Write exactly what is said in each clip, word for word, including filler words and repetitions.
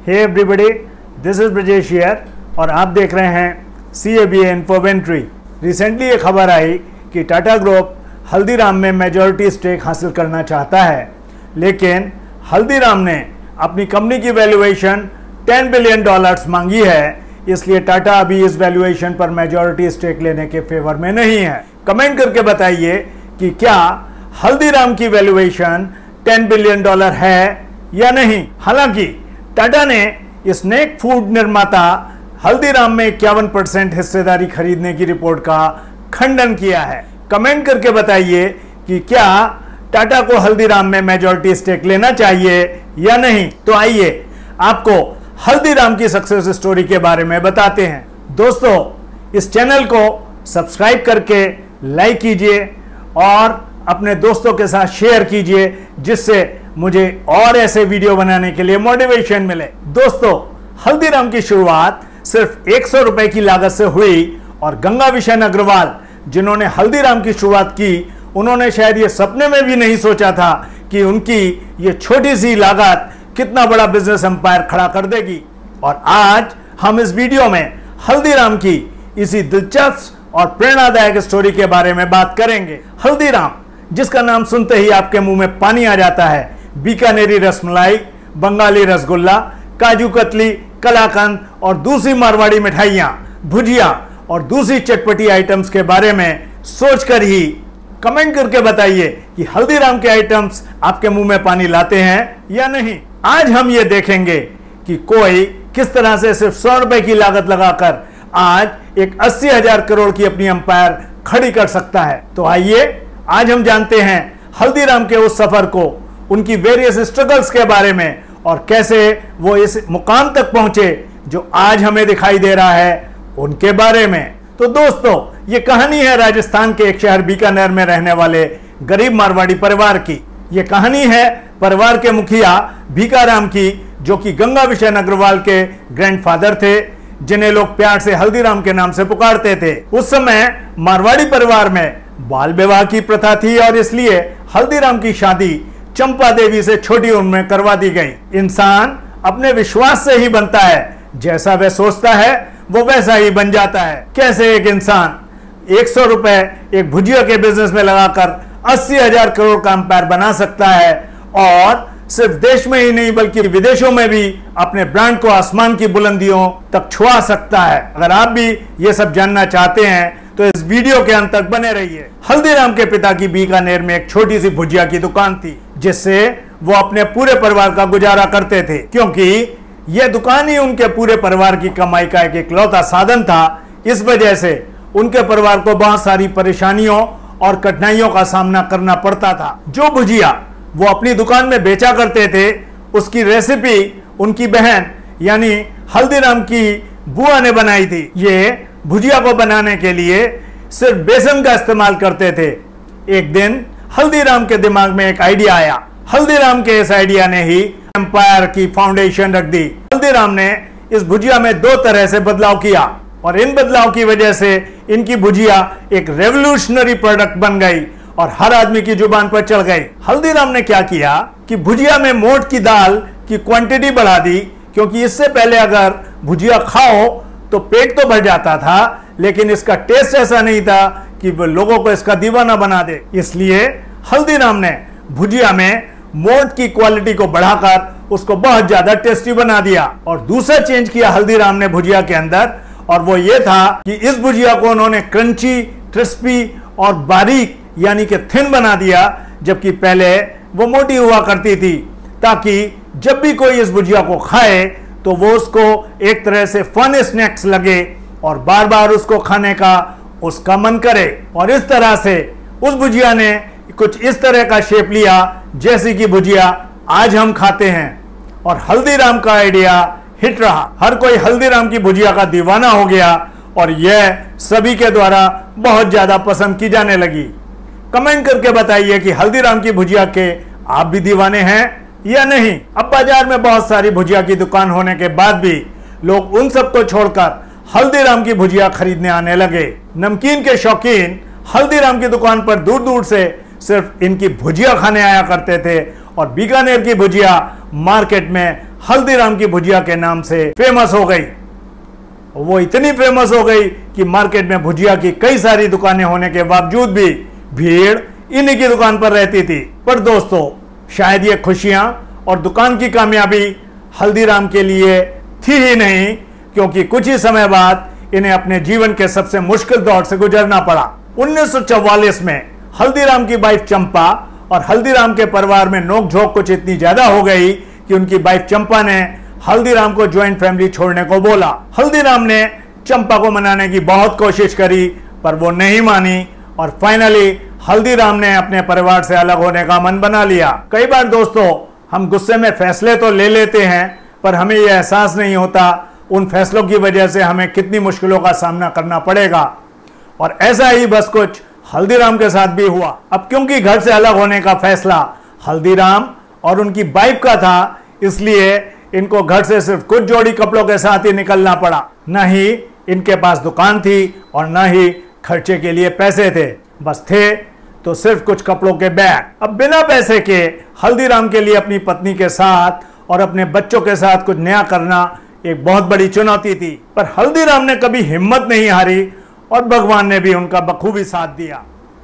Hey everybody, this is Brajesh here और आप देख रहे हैं सी ए बी इन्फोवेंट्री। रिसेंटली ये खबर आई कि टाटा ग्रुप हल्दीराम में मेजॉरिटी स्टेक हासिल करना चाहता है, लेकिन हल्दीराम ने अपनी कंपनी की वैल्यूएशन टेन बिलियन डॉलर्स मांगी है, इसलिए टाटा अभी इस वैल्यूएशन पर मेजॉरिटी स्टेक लेने के फेवर में नहीं है। कमेंट करके बताइए कि क्या हल्दीराम की वैल्यूएशन टेन बिलियन डॉलर है या नहीं। हालांकि टाटा ने स्नैक फूड निर्माता हल्दीराम में इक्यावन परसेंट हिस्सेदारी खरीदने की रिपोर्ट का खंडन किया है। कमेंट करके बताइए कि क्या टाटा को हल्दीराम में मेजॉरिटी स्टेक लेना चाहिए या नहीं। तो आइए आपको हल्दीराम की सक्सेस स्टोरी के बारे में बताते हैं। दोस्तों, इस चैनल को सब्सक्राइब करके लाइक कीजिए और अपने दोस्तों के साथ शेयर कीजिए, जिससे मुझे और ऐसे वीडियो बनाने के लिए मोटिवेशन मिले। दोस्तों, हल्दीराम की शुरुआत सिर्फ एक सौ रुपए की लागत से हुई और गंगा बिशन अग्रवाल, जिन्होंने हल्दीराम की शुरुआत की, उन्होंने शायद ये सपने में भी नहीं सोचा था कि उनकी ये छोटी सी लागत कितना बड़ा बिजनेस एम्पायर खड़ा कर देगी। और आज हम इस वीडियो में हल्दीराम की इसी दिलचस्प और प्रेरणादायक स्टोरी के बारे में बात करेंगे। हल्दीराम, जिसका नाम सुनते ही आपके मुंह में पानी आ जाता है, बीकानेरी रसमलाई, बंगाली रसगुल्ला, काजू कतली, कलाकंद और दूसरी मारवाड़ी मिठाइयां, भुजिया और दूसरी चटपटी आइटम्स के बारे में सोचकर ही कमेंट करके बताइए कि हल्दीराम के आइटम्स आपके मुंह में पानी लाते हैं या नहीं। आज हम ये देखेंगे कि कोई किस तरह से सिर्फ सौ रुपए की लागत लगाकर आज एक अस्सी हजार करोड़ की अपनी अंपायर खड़ी कर सकता है। तो आइए आज हम जानते हैं हल्दीराम के उस सफर को, उनकी वेरियस स्ट्रगल्स के बारे में और कैसे वो इस मुकाम तक पहुंचे जो आज हमें दिखाई दे रहा है, उनके बारे में। तो दोस्तों, ये कहानी है राजस्थान के एक शहर बीकानेर में रहने वाले गरीब मारवाड़ी परिवार की। ये कहानी है परिवार के मुखिया भीकाराम की, जो कि गंगा बिशन अग्रवाल के ग्रैंडफादर थे, जिन्हें लोग प्यार से हल्दीराम के नाम से पुकारते थे। उस समय मारवाड़ी परिवार में बाल विवाह की प्रथा थी और इसलिए हल्दीराम की शादी चंपा देवी से छोटी उम्र में करवा दी गई। इंसान अपने विश्वास से ही बनता है, जैसा वह सोचता है वो वैसा ही बन जाता है। कैसे एक इंसान एक सौ रुपए एक भुजिया के बिजनेस में लगाकर अस्सी हजार करोड़ का अंपायर बना सकता है और सिर्फ देश में ही नहीं बल्कि विदेशों में भी अपने ब्रांड को आसमान की बुलंदियों तक छुआ सकता है। अगर आप भी ये सब जानना चाहते हैं तो इस वीडियो के अंत तक बने रहिए। हल्दीराम के पिता की बीकानेर में एक छोटी सी भुजिया की दुकान थी, जिससे वो अपने पूरे परिवार का गुजारा करते थे, क्योंकि यह दुकान ही उनके पूरे परिवार की कमाई का एक इकलौता साधन था। इस वजह से उनके परिवार को बहुत सारी परेशानियों और कठिनाइयों का सामना करना पड़ता था। जो भुजिया वो अपनी दुकान में बेचा करते थे, उसकी रेसिपी उनकी बहन यानी हल्दीराम की बुआ ने बनाई थी। ये भुजिया को बनाने के लिए सिर्फ बेसन का इस्तेमाल करते थे। एक दिन हल्दीराम के दिमाग में एक आइडिया आया। हल्दीराम के इस आइडिया ने ही एम्पायर की फाउंडेशन रख दी। हल्दीराम ने इस भुजिया में दो तरह से बदलाव किया और इन बदलाव की वजह से इनकी भुजिया एक रेवोल्यूशनरी प्रोडक्ट बन गई और हर आदमी की जुबान पर चढ़ गई। हल्दीराम ने क्या किया कि भुजिया में मोठ की दाल की क्वांटिटी बढ़ा दी, क्योंकि इससे पहले अगर भुजिया खाओ तो पेट तो भर जाता था, लेकिन इसका टेस्ट ऐसा नहीं था कि वो लोगों को इसका दीवाना बना दे। इसलिए हल्दीराम ने भुजिया में मोठ की क्वालिटी को बढ़ाकर उसको बहुत ज्यादा टेस्टी बना दिया। और दूसरा चेंज किया हल्दीराम ने भुजिया के अंदर, और वो ये था कि इस भुजिया को उन्होंने क्रंची, क्रिस्पी और बारीक यानी कि थिन बना दिया, जबकि पहले वो मोटी हुआ करती थी, ताकि जब भी कोई इस भुजिया को खाए तो वो उसको एक तरह से फन स्नैक्स लगे और बार बार उसको खाने का उसका मन करे। और इस तरह से उस भुजिया ने कुछ इस तरह का शेप लिया जैसी कि भुजिया आज हम खाते हैं। और हल्दीराम का आइडिया हिट रहा। हर कोई हल्दीराम की भुजिया का दीवाना हो गया और यह सभी के द्वारा बहुत ज्यादा पसंद की जाने लगी। कमेंट करके बताइए कि हल्दीराम की भुजिया के आप भी दीवाने हैं या नहीं। अब बाजार में बहुत सारी भुजिया की दुकान होने के बाद भी लोग उन सबको छोड़कर हल्दीराम की भुजिया खरीदने आने लगे। नमकीन के शौकीन हल्दीराम की दुकान पर दूर दूर से सिर्फ इनकी भुजिया खाने आया करते थे और बीकानेर की भुजिया मार्केट में हल्दीराम की भुजिया के नाम से फेमस हो गई। वो इतनी फेमस हो गई कि मार्केट में भुजिया की कई सारी दुकानें होने के बावजूद भी भीड़ इन्हीं की दुकान पर रहती थी। पर दोस्तों, शायद ये खुशियां और दुकान की कामयाबी हल्दीराम के लिए थी ही नहीं, क्योंकि कुछ ही समय बाद इन्हें अपने जीवन के सबसे मुश्किल दौर से गुजरना पड़ा। उन्नीस सौ चौवालीस में हल्दीराम की वाइफ चंपा और हल्दीराम के परिवार में नोकझोंक कुछ इतनी ज्यादा हो गई कि उनकी वाइफ चंपा ने हल्दीराम को ज्वाइंट फैमिली छोड़ने को बोला। हल्दीराम ने चंपा को मनाने की बहुत कोशिश करी, पर वो नहीं मानी और फाइनली हल्दीराम ने अपने परिवार से अलग होने का मन बना लिया। कई बार दोस्तों, हम गुस्से में फैसले तो ले लेते हैं, पर हमें यह एहसास नहीं होता उन फैसलों की वजह से हमें कितनी मुश्किलों का सामना करना पड़ेगा। और ऐसा ही बस कुछ हल्दीराम के साथ भी हुआ। अब क्योंकि घर से अलग होने का फैसला हल्दीराम और उनकी वाइफ का था, इसलिए इनको घर से सिर्फ कुछ जोड़ी कपड़ों के साथ ही निकलना पड़ा। न ही इनके पास दुकान थी और न ही खर्चे के लिए पैसे थे, बस थे तो सिर्फ कुछ कपड़ों के बैग। अब बिना पैसे के हल्दीराम के लिए अपनी पत्नी के साथ और अपने बच्चों के साथ कुछ नया करना एक बहुत बड़ी चुनौती थी। पर हल्दीराम ने कभी हिम्मत नहीं हारी और भगवान ने भी उनका बखूबी साथ दिया।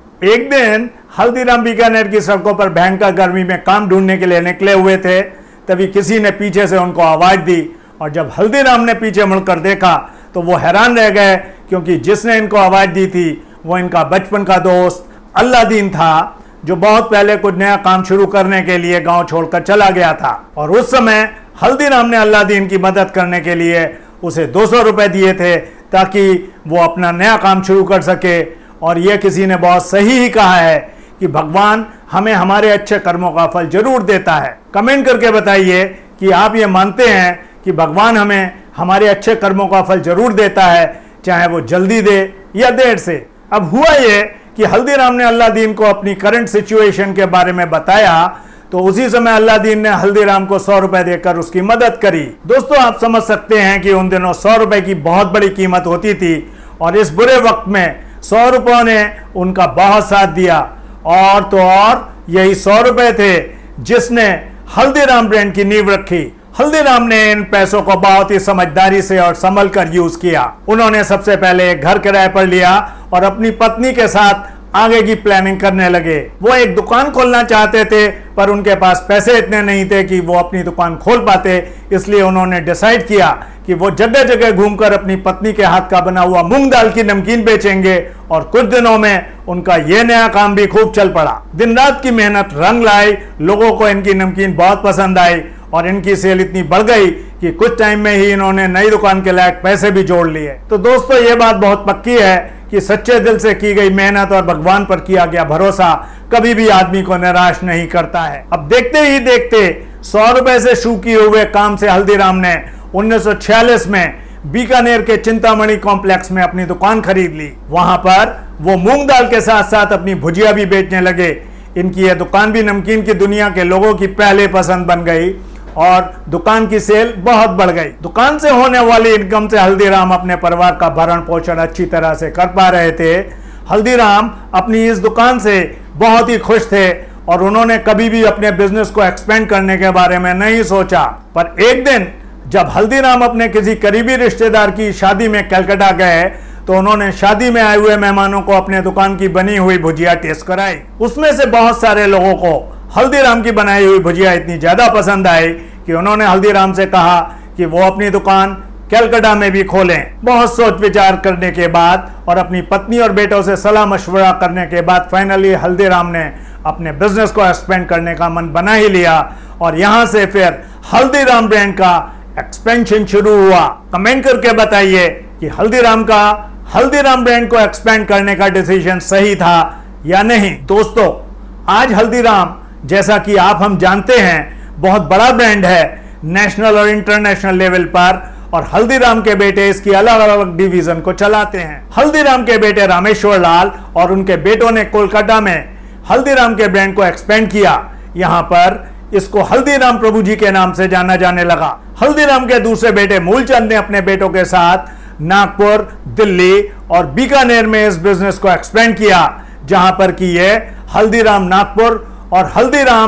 एक दिन हल्दीराम बीकानेर की सड़कों पर भयंकर गर्मी में काम ढूंढने के लिए निकले हुए थे, तभी किसी ने पीछे से उनको आवाज दी और जब हल्दीराम ने पीछे मुड़कर देखा तो वो हैरान रह गए, क्योंकि जिसने इनको आवाज दी थी वो इनका बचपन का दोस्त अल्लादीन था, जो बहुत पहले कुछ नया काम शुरू करने के लिए गांव छोड़कर चला गया था। और उस समय हल्दीराम ने अल्लादीन की मदद करने के लिए उसे दो सौ रुपए दिए थे ताकि वो अपना नया काम शुरू कर सके। और यह किसी ने बहुत सही ही कहा है कि भगवान हमें हमारे अच्छे कर्मों का फल जरूर देता है। कमेंट करके बताइए कि आप ये मानते हैं कि भगवान हमें हमारे अच्छे कर्मों का फल जरूर देता है, चाहे वो जल्दी दे या देर से। अब हुआ ये कि हल्दीराम ने अल्लादीन को अपनी करंट सिचुएशन के बारे में बताया, तो उसी समय अल्लादीन ने हल्दीराम को सौ रुपए देकर उसकी मदद करी। दोस्तों, आप समझ सकते हैं कि उन दिनों सौ रुपए की बहुत बड़ी कीमत होती थी और इस बुरे वक्त में सौ रुपयों ने उनका बहुत साथ दिया। और तो और यही सौ रुपए थे जिसने हल्दीराम ब्रांड की नींव रखी। हल्दीराम ने इन पैसों को बहुत ही समझदारी से और संभल कर यूज किया। उन्होंने सबसे पहले एक घर किराए पर लिया और अपनी पत्नी के साथ आगे की प्लानिंग करने लगे। वो एक दुकान खोलना चाहते थे, पर उनके पास पैसे इतने नहीं थे कि वो अपनी दुकान खोल पाते, इसलिए उन्होंने डिसाइड किया कि वो जगह जगह घूमकर अपनी पत्नी के हाथ का बना हुआ मूंग दाल की नमकीन बेचेंगे। और कुछ दिनों में उनका यह नया काम भी खूब चल पड़ा। दिन रात की मेहनत रंग लाई, लोगों को इनकी नमकीन बहुत पसंद आई और इनकी सेल इतनी बढ़ गई कि कुछ टाइम में ही इन्होंने नई दुकान के लायक पैसे भी जोड़ लिए। तो दोस्तों, ये बात बहुत पक्की है कि सच्चे दिल से की गई मेहनत और भगवान पर किया गया भरोसा कभी भी आदमी को निराश नहीं करता है। अब देखते ही देखते सौ रुपए से शुरू किए हुए काम से हल्दीराम ने उन्नीस सौ छियालीस में बीकानेर के चिंतामणि कॉम्प्लेक्स में अपनी दुकान खरीद ली। वहां पर वो मूंग दाल के साथ साथ अपनी भुजिया भी बेचने लगे। इनकी यह दुकान भी नमकीन की दुनिया के लोगों की पहले पसंद बन गई और दुकान की सेल बहुत बढ़ गई। दुकान से होने वाली इनकम से हल्दीराम अपने परिवार का भरण पोषण अच्छी तरह से कर पा रहे थे। हल्दीराम अपनी इस दुकान से बहुत ही खुश थे और उन्होंने कभी भी अपने बिजनेस को एक्सपेंड करने के बारे में नहीं सोचा। पर एक दिन जब हल्दीराम अपने किसी करीबी रिश्तेदार की शादी में कलकत्ता गए, तो उन्होंने शादी में आए हुए मेहमानों को अपने दुकान की बनी हुई भुजिया टेस्ट कराई। उसमें से बहुत सारे लोगों को हल्दीराम की बनाई हुई भुजिया इतनी ज्यादा पसंद आई कि उन्होंने हल्दीराम से कहा कि वो अपनी दुकान कलकत्ता में भी खोलें। बहुत सोच विचार करने के बाद और अपनी पत्नी और बेटों से सलाह मशवरा करने के बाद फाइनली हल्दीराम ने अपने बिजनेस को एक्सपेंड करने का मन बना ही लिया और यहां से फिर हल्दीराम ब्रांड का एक्सपेंशन शुरू हुआ। कमेंट करके बताइए कि हल्दीराम का हल्दीराम ब्रांड को एक्सपेंड करने का डिसीजन सही था या नहीं। दोस्तों, आज हल्दीराम, जैसा कि आप हम जानते हैं, बहुत बड़ा ब्रांड है नेशनल और इंटरनेशनल लेवल पर और हल्दीराम के बेटे इसकी अलग अलग डिवीजन को चलाते हैं। हल्दीराम के बेटे रामेश्वर लाल और उनके बेटों ने कोलकाता में हल्दीराम के ब्रांड को एक्सपेंड किया। यहां पर इसको हल्दीराम प्रभु जी के नाम से जाना जाने लगा। हल्दीराम के दूसरे बेटे मूलचंद ने अपने बेटों के साथ नागपुर, दिल्ली और बीकानेर में इस बिजनेस को एक्सपेंड किया, जहां पर कि ये हल्दीराम नागपुर और हल्दीराम्स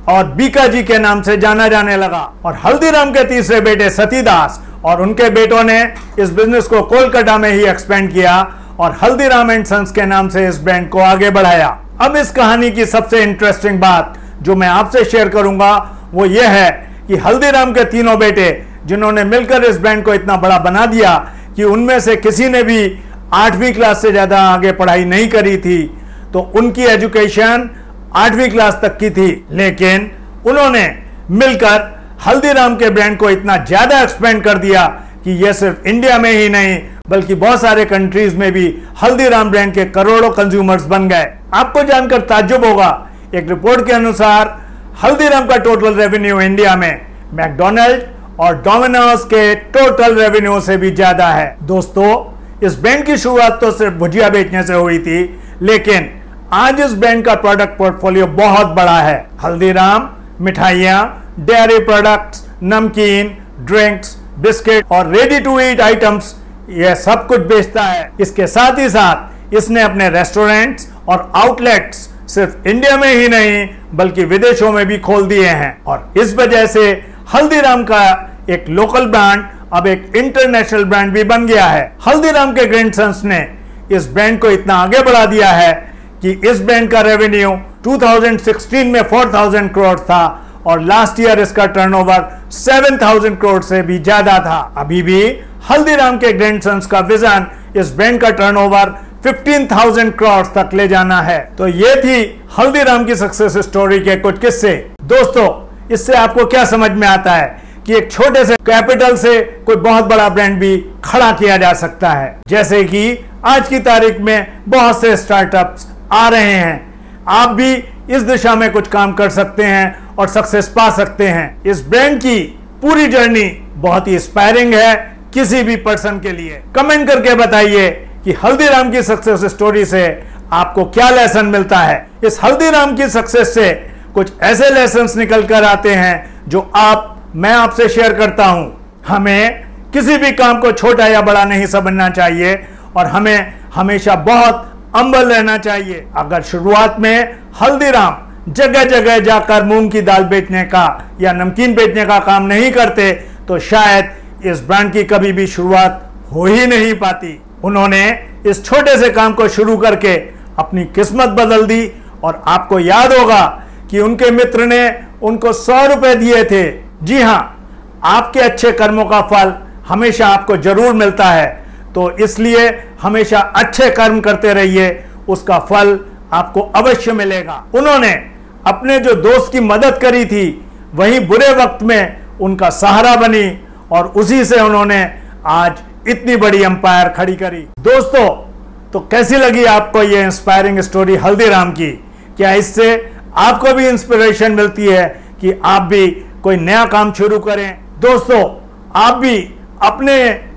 और बीकाजी के नाम से जाना जाने लगा। और हल्दीराम के तीसरे बेटे सतीदास और उनके बेटों ने इस बिजनेस को कोलकाता में ही एक्सपेंड किया और हल्दीराम एंड सन्स के नाम से इस ब्रांड को आगे बढ़ाया। अब इस कहानी की सबसे इंटरेस्टिंग बात जो मैं आपसे शेयर करूंगा वो ये है कि हल्दीराम के तीनों बेटे जिन्होंने मिलकर इस ब्रांड को इतना बड़ा बना दिया कि उनमें से किसी ने भी आठवीं क्लास से ज्यादा आगे पढ़ाई नहीं करी थी, तो उनकी एजुकेशन आठवीं क्लास तक की थी, लेकिन उन्होंने मिलकर हल्दीराम के ब्रांड को इतना ज्यादा एक्सपेंड कर दिया कि यह सिर्फ इंडिया में ही नहीं बल्कि बहुत सारे कंट्रीज में भी हल्दीराम ब्रांड के करोड़ों कंज्यूमर्स बन गए। आपको जानकर ताज्जुब होगा, एक रिपोर्ट के अनुसार हल्दीराम का टोटल रेवेन्यू इंडिया में मैकडॉनल्ड और डोमिनोज के टोटल रेवेन्यू से भी ज्यादा है। दोस्तों, इस ब्रांड की शुरुआत तो सिर्फ भुजिया बेचने से हुई थी, लेकिन आज इस ब्रांड का प्रोडक्ट पोर्टफोलियो बहुत बड़ा है। हल्दीराम मिठाइयां, dairy products, namkeen, drinks, biscuit और रेडी टू ईट आइटम्स यह सब कुछ बेचता है। इसके साथ ही साथ इसने अपने रेस्टोरेंट्स और आउटलेट्स सिर्फ इंडिया में ही नहीं बल्कि विदेशों में भी खोल दिए हैं और इस वजह से हल्दीराम का एक लोकल ब्रांड अब एक इंटरनेशनल ब्रांड भी बन गया है। हल्दीराम के ग्रैंडसन्स ने इस ब्रांड को इतना आगे बढ़ा दिया है कि इस ब्रांड का रेवेन्यू दो हज़ार सोलह में चार हज़ार करोड़ था और लास्ट ईयर इसका टर्नओवर सात हज़ार करोड़ से भी ज्यादा था। अभी भी हल्दीराम के ग्रैंडसन्स का विजन इस ब्रांड का टर्नओवर पंद्रह हज़ार करोड़ तक ले जाना है। तो ये थी हल्दीराम की सक्सेस स्टोरी के कुछ किस्से। दोस्तों, इससे आपको क्या समझ में आता है कि एक छोटे से कैपिटल से कोई बहुत बड़ा ब्रांड भी खड़ा किया जा सकता है। जैसे कि आज की तारीख में बहुत से स्टार्टअप्स आ रहे हैं, आप भी इस दिशा में कुछ काम कर सकते हैं और सक्सेस पा सकते हैं। इस ब्रांड की पूरी जर्नी बहुत ही इंस्पायरिंग है किसी भी पर्सन के लिए। कमेंट करके बताइए कि हल्दीराम की सक्सेस स्टोरी से आपको क्या लेसन मिलता है। इस हल्दीराम की सक्सेस से कुछ ऐसे लेसन्स निकल कर आते हैं जो आप मैं आपसे शेयर करता हूं। हमें किसी भी काम को छोटा या बड़ा नहीं समझना चाहिए और हमें हमेशा बहुत अंबल रहना चाहिए। अगर शुरुआत में हल्दीराम जगह जगह जाकर मूंग की दाल बेचने का या नमकीन बेचने का काम नहीं करते तो शायद इस ब्रांड की कभी भी शुरुआत हो ही नहीं पाती। उन्होंने इस छोटे से काम को शुरू करके अपनी किस्मत बदल दी और आपको याद होगा कि उनके मित्र ने उनको सौ रुपए दिए थे। जी हां, आपके अच्छे कर्मों का फल हमेशा आपको जरूर मिलता है, तो इसलिए हमेशा अच्छे कर्म करते रहिए, उसका फल आपको अवश्य मिलेगा। उन्होंने अपने जो दोस्त की मदद करी थी वही बुरे वक्त में उनका सहारा बनी और उसी से उन्होंने आज इतनी बड़ी एम्पायर खड़ी करी। दोस्तों, तो कैसी लगी आपको ये इंस्पायरिंग स्टोरी हल्दीराम की? क्या इससे आपको भी इंस्पिरेशन मिलती है कि आप भी कोई नया काम शुरू करें? दोस्तों, आप भी अपने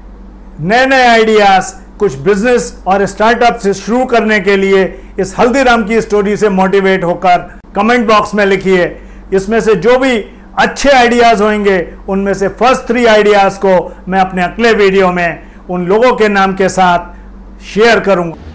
नए नए आइडियाज कुछ बिजनेस और स्टार्टअप से शुरू करने के लिए इस हल्दीराम की स्टोरी से मोटिवेट होकर कमेंट बॉक्स में लिखिए। इसमें से जो भी अच्छे आइडियाज होंगे उनमें से फर्स्ट थ्री आइडियाज को मैं अपने अगले वीडियो में उन लोगों के नाम के साथ शेयर करूंगा।